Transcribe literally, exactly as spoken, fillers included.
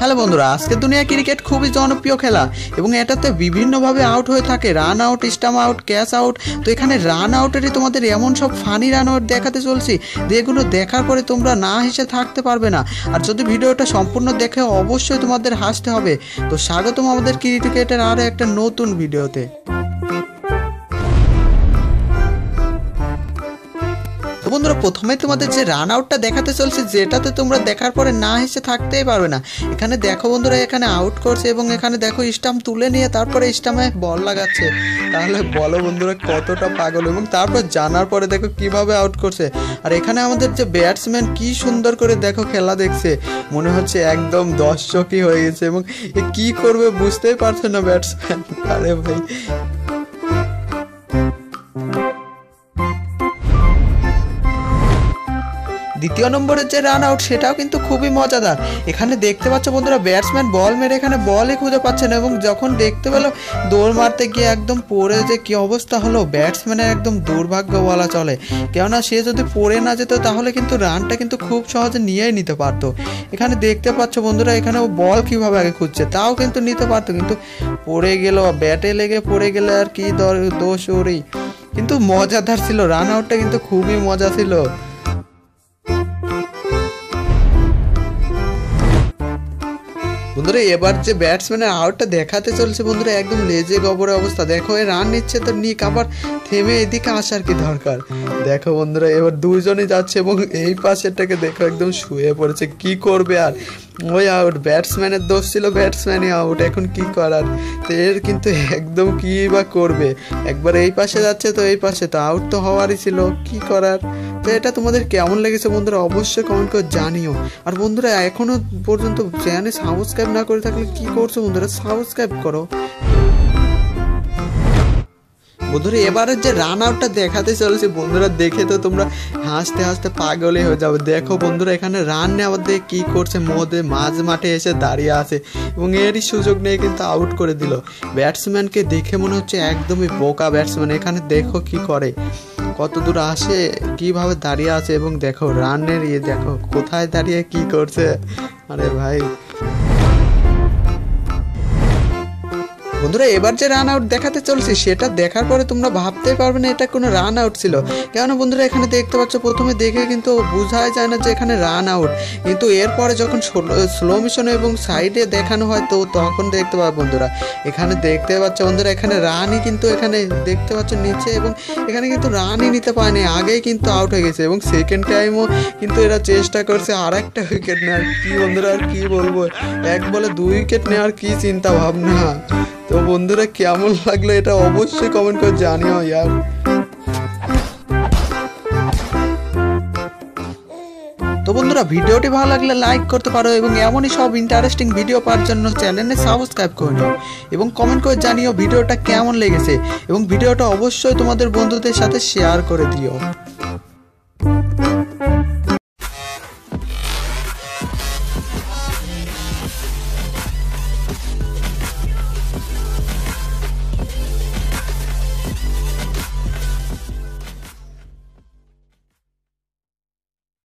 Hello বন্ধুরা, আজকের দুনিয়া ক্রিকেট খুবই জনপ্রিয় খেলা এবং এটাতে বিভিন্নভাবে আউট হয়ে থাকে, run out, stump out, catch out. তো এখানে রান আউটেরই তোমাদের এমন সব ফানি রান আউট দেখাতে চলছি যেগুলো দেখার পরে তোমরা না হেসে থাকতে পারবে না। আর যদি ভিডিওটা সম্পূর্ণ দেখে অবশ্যই তোমাদের হাসতে হবে। তো স্বাগতম আমাদের ক্রিকেটের আরও একটা নতুন ভিডিওতে। বন্ধুরা, প্রথমে তোমাদের যে রান আউটটা দেখাতে চলছে যেটাতে তোমরা দেখার পরে না হেসে থাকতেই পারবে না। এখানে দেখো বন্ধুরা, এখানে আউট করছে এবং এখানে দেখো স্টাম্প তুলে নিয়ে তারপরে স্টাম্পে বল লাগাচ্ছে। তাহলে বলো বন্ধুরা কতটা পাগল, এবং তারপর জানার পরে দেখো কিভাবে আউট করছে। আর এখানে আমাদের যে ব্যাটসম্যান কি সুন্দর করে দেখো খেলা দেখছে, মনে হচ্ছে একদম দর্শকই হয়ে গেছে এবং কি করবে বুঝতেই পারছে না ব্যাটসম্যান। আরে ভাই, দ্বিতীয় নম্বরের যে রান আউট সেটাও কিন্তু খুবই মজাদার। এখানে দেখতে পাচ্ছ বন্ধুরা, ব্যাটসম্যান বল মেরে এখানে বলই খুঁজে পাচ্ছে না এবং যখন দেখতে পেলো দৌড় মারতে গিয়ে একদম পড়ে যে কি অবস্থা হলো, ব্যাটসম্যানের একদম দুর্ভাগ্য বলা চলে। কেননা সে যদি পড়ে না যেত তাহলে কিন্তু রানটা কিন্তু খুব সহজে নিয়েই নিতে পারতো। এখানে দেখতে পাচ্ছ বন্ধুরা, এখানে বল কিভাবে আগে খুঁজছে, তাও কিন্তু নিতে পারতো, কিন্তু পড়ে গেল, ব্যাটে লেগে পড়ে গেলে আর কি দোষ ওরই। কিন্তু মজাদার ছিল, রান আউটটা কিন্তু খুবই মজা ছিল। বন্ধুরা, এবার যে ব্যাটসম্যানের আউটটা দেখাতে চলছে বন্ধুরা, একদম লেজে গবরে অবস্থা। দেখো এই রান নিচ্ছে তো নিক, আবার থেমে এদিকে আসার কি দরকার। দেখো বন্ধুরা, এবার দুইজনই যাচ্ছে এবং এই পাশেরটাকে দেখো একদম শুয়ে পড়েছে, কি করবে আর। ওই আউট, ব্যাটসম্যানের দোষ ছিল, ব্যাটসম্যানই আউট, এখন কি করার। তো এর কিন্তু একদম কি বা করবে, একবার এই পাশে যাচ্ছে তো এই পাশে, তো আউট তো হওয়ারই ছিল, কি করার। তো এটা তোমাদের কেমন লেগেছে বন্ধুরা অবশ্যই কমেন্ট করে জানিও। আর বন্ধুরা, এখনো পর্যন্ত চ্যানেলে সাবস্ক্রাইব না করে থাকলে কি করছো বন্ধুরা, সাবস্ক্রাইব করো। বন্ধুরা, এবারের যে রান আউটটা দেখাতে চলেছে বন্ধুরা, দেখে তো তোমরা হাসতে হাসতে পাগলে হয়ে যাবে। দেখো বন্ধুরা, এখানে রান নেওয়ার দিয়ে কি করছে, মধ্যে মাঝ মাঠে এসে দাঁড়িয়ে আছে এবং এরই সুযোগ নিয়ে কিন্তু আউট করে দিল। ব্যাটসম্যানকে দেখে মনে হচ্ছে একদমই বোকা ব্যাটসম্যান। এখানে দেখো কি করে, কত দূর আসে, কিভাবে দাঁড়িয়ে আছে এবং দেখো রানের ইয়ে দেখো কোথায় দাঁড়িয়ে কি করছে। আরে ভাই বন্ধুরা, এবার যে রান আউট দেখাতে চলছে সেটা দেখার পরে তোমরা ভাবতেই পারবে না এটা কোনো রান আউট ছিল। কেননা বন্ধুরা, এখানে দেখতে পাচ্ছ প্রথমে দেখে কিন্তু বোঝাই যায় না যে এখানে রান আউট, কিন্তু এরপরে যখন স্লো মোশনে এবং সাইডে দেখানো হয় তো তখন দেখতে পাবে বন্ধুরা, এখানে দেখতে পাচ্ছ বন্ধুরা, এখানে রানই কিন্তু এখানে দেখতে পাচ্ছ নিচে, এবং এখানে কিন্তু রানই নিতে পারেনি, আগেই কিন্তু আউট হয়ে গেছে। এবং সেকেন্ড টাইমও কিন্তু এরা চেষ্টা করছে আর একটা উইকেট নেওয়ার। কি বন্ধুরা আর কি বলবো, এক বলে দুই উইকেট নেওয়ার কি চিন্তা ভাবনা। তো বন্ধুরা, কেমন লাগলো এটা অবশ্যই কমেন্ট করে জানিও ইয়ার। তো বন্ধুরা, ভিডিওটি ভালো লাগলে লাইক করতে পারো এবং এমনই সব ইন্টারেস্টিং ভিডিও পাওয়ার জন্য চ্যানেলে সাবস্ক্রাইব করে নিও এবং কমেন্ট করে জানিও ভিডিওটা কেমন লেগেছে এবং ভিডিওটা অবশ্যই তোমাদের বন্ধুদের সাথে শেয়ার করে দিও।